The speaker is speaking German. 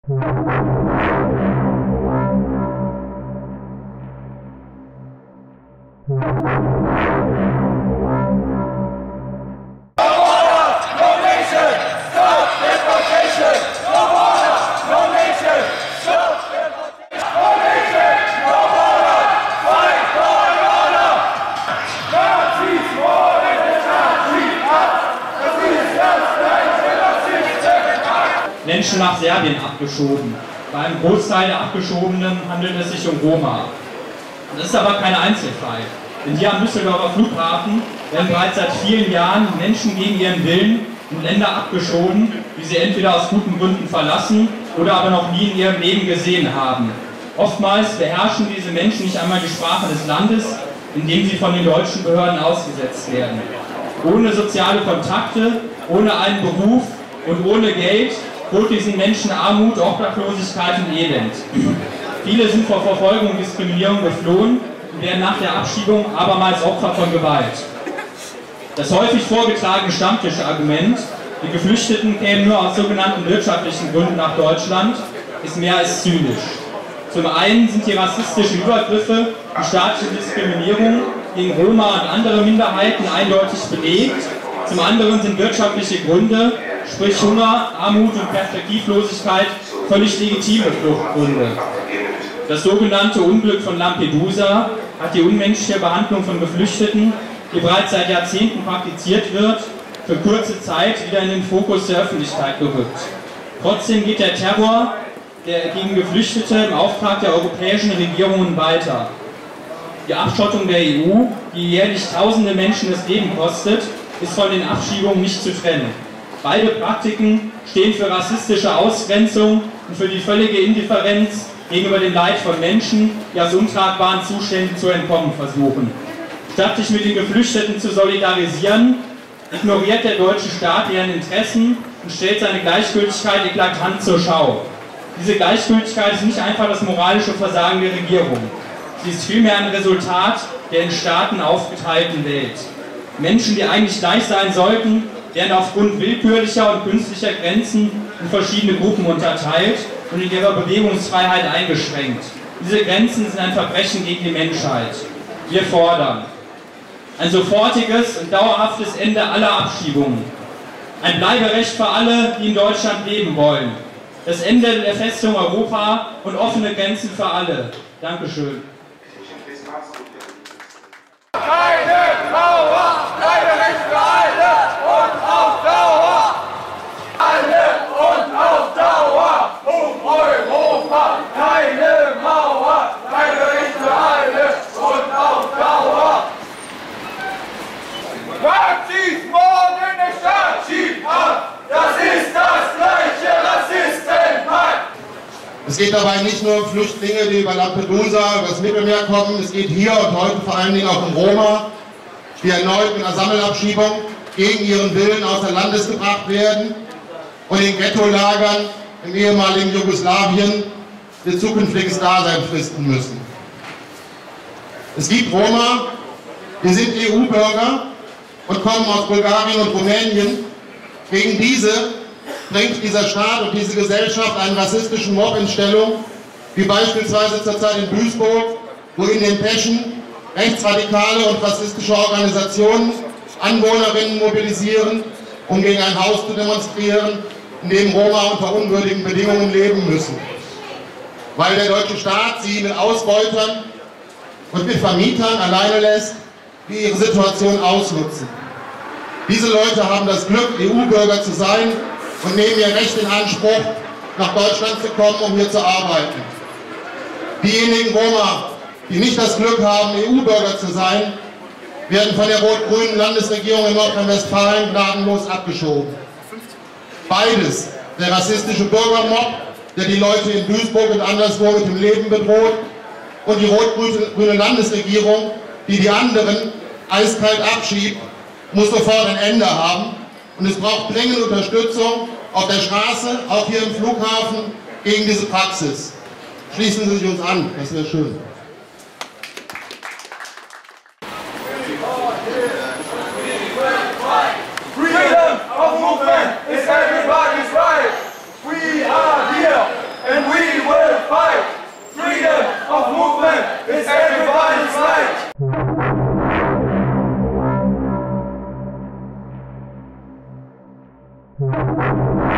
Menschen nach Serbien abgeschoben. Bei einem Großteil der Abgeschobenen handelt es sich um Roma. Das ist aber kein Einzelfall. Denn hier am Düsseldorfer Flughafen werden bereits seit vielen Jahren Menschen gegen ihren Willen in Länder abgeschoben, die sie entweder aus guten Gründen verlassen oder aber noch nie in ihrem Leben gesehen haben. Oftmals beherrschen diese Menschen nicht einmal die Sprache des Landes, in dem sie von den deutschen Behörden ausgesetzt werden. Ohne soziale Kontakte, ohne einen Beruf und ohne Geld droht diesen Menschen Armut, Obdachlosigkeit und Elend. Viele sind vor Verfolgung und Diskriminierung geflohen und werden nach der Abschiebung abermals Opfer von Gewalt. Das häufig vorgetragene Stammtischargument, die Geflüchteten kämen nur aus sogenannten wirtschaftlichen Gründen nach Deutschland, ist mehr als zynisch. Zum einen sind die rassistischen Übergriffe, die staatliche Diskriminierung gegen Roma und andere Minderheiten eindeutig belegt. Zum anderen sind wirtschaftliche Gründe, sprich Hunger, Armut und Perspektivlosigkeit, völlig legitime Fluchtgründe. Das sogenannte Unglück von Lampedusa hat die unmenschliche Behandlung von Geflüchteten, die bereits seit Jahrzehnten praktiziert wird, für kurze Zeit wieder in den Fokus der Öffentlichkeit gerückt. Trotzdem geht der Terror gegen Geflüchtete im Auftrag der europäischen Regierungen weiter. Die Abschottung der EU, die jährlich tausende Menschen das Leben kostet, ist von den Abschiebungen nicht zu trennen. Beide Praktiken stehen für rassistische Ausgrenzung und für die völlige Indifferenz gegenüber dem Leid von Menschen, die aus untragbaren Zuständen zu entkommen versuchen. Statt sich mit den Geflüchteten zu solidarisieren, ignoriert der deutsche Staat deren Interessen und stellt seine Gleichgültigkeit eklatant zur Schau. Diese Gleichgültigkeit ist nicht einfach das moralische Versagen der Regierung. Sie ist vielmehr ein Resultat der in Staaten aufgeteilten Welt. Menschen, die eigentlich gleich sein sollten, werden aufgrund willkürlicher und künstlicher Grenzen in verschiedene Gruppen unterteilt und in ihrer Bewegungsfreiheit eingeschränkt. Diese Grenzen sind ein Verbrechen gegen die Menschheit. Wir fordern ein sofortiges und dauerhaftes Ende aller Abschiebungen, ein Bleiberecht für alle, die in Deutschland leben wollen, das Ende der Festung Europa und offene Grenzen für alle. Dankeschön. Keine Trauer, Bleiberecht für alle und auf Dauer. Alle und auf Dauer, um Europa. Keine Mauer, Bleiberecht für alle und auf Dauer. Rassismus in der Stadt schiebt ab, das ist das gleiche Rassistenpakt. Es geht dabei nicht nur um Flüchtlinge, die über Lampedusa, über das Mittelmeer kommen, es geht hier und heute vor allen Dingen auch um Roma, die erneut mit einer Sammelabschiebung gegen ihren Willen außer Landes gebracht werden und in Ghetto-Lagern im ehemaligen Jugoslawien ihr zukünftiges Dasein fristen müssen. Es gibt Roma, die sind EU-Bürger und kommen aus Bulgarien und Rumänien. Gegen diese bringt dieser Staat und diese Gesellschaft einen rassistischen Mob in Stellung, wie beispielsweise zurzeit in Duisburg, wo in den Peschen rechtsradikale und rassistische Organisationen Anwohnerinnen mobilisieren, um gegen ein Haus zu demonstrieren, in dem Roma unter unwürdigen Bedingungen leben müssen. Weil der deutsche Staat sie mit Ausbeutern und mit Vermietern alleine lässt, die ihre Situation ausnutzen. Diese Leute haben das Glück, EU-Bürger zu sein und nehmen ihr Recht in Anspruch, nach Deutschland zu kommen, um hier zu arbeiten. Diejenigen Roma, die nicht das Glück haben, EU-Bürger zu sein, werden von der rot-grünen Landesregierung in Nordrhein-Westfalen gnadenlos abgeschoben. Beides, der rassistische Bürgermob, der die Leute in Duisburg und anderswo mit dem Leben bedroht, und die rot-grüne Landesregierung, die die anderen eiskalt abschiebt, muss sofort ein Ende haben. Und es braucht dringend Unterstützung auf der Straße, auch hier im Flughafen, gegen diese Praxis. Schließen Sie sich uns an, das wäre schön. Freedom of movement is everybody's right. We are here. Thank you.